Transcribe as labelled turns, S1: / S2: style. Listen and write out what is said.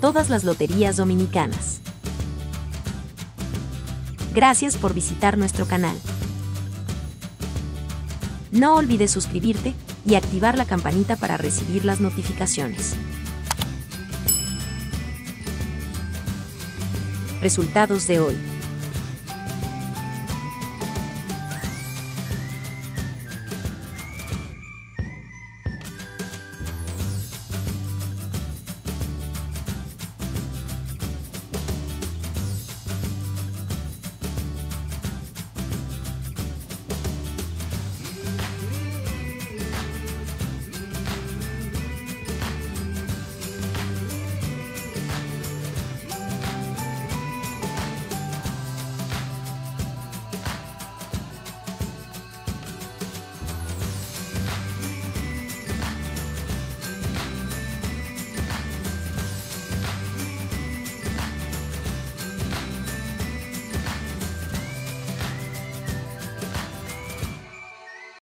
S1: todas las loterías dominicanas. Gracias por visitar nuestro canal. No olvides suscribirte y activar la campanita para recibir las notificaciones. Resultados de hoy.